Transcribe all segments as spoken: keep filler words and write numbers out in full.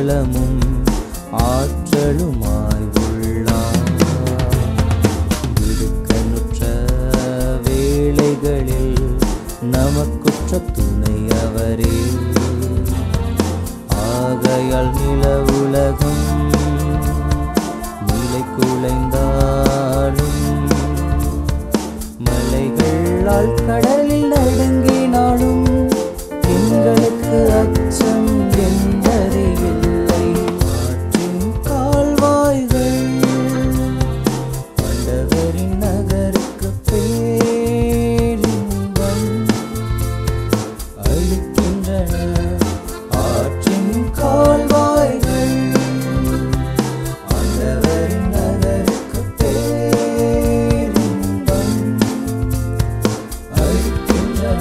பலமும் ஆற்றலுமாய் உள்ளார். இடுக்கணுற்ற வேளைகளில் நமக்குற்ற துணை அவரே. ஆகையால் நில உலகம் நிலை குலைந்தாலும் மலைகளால் கடலில் நடுங்கினாலும் எங்களுக்கு அச்சம் என்பதே இல்லை. ஆற்றின் கால்வாய்கள் ஆண்டவரின் நகருக்கு பேரின்பம் அளிக்கின்றன. ஆற்றின் கால்வாய்கள் ஆண்டவரின் நகருக்கு பேரின்பம் அளிக்கின்றன.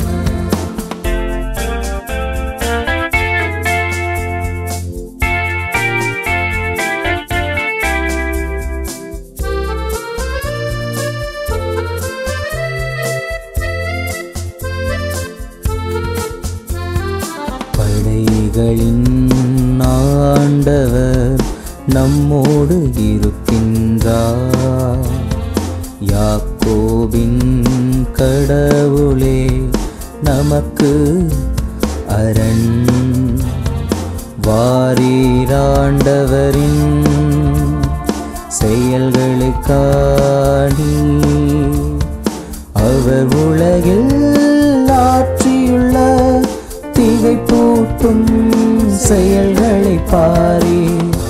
படைகளின் ஆண்டவர் நம்மோடு இருக்கின்றார். யாக்கோபின் கடவுளே நமக்கு அரண். வாரீராண்டவரின் செயல்களை காணி அவர் உலகில் ஆற்றியுள்ள திகைப்பூட்டும் செயல்களை பாரீர்.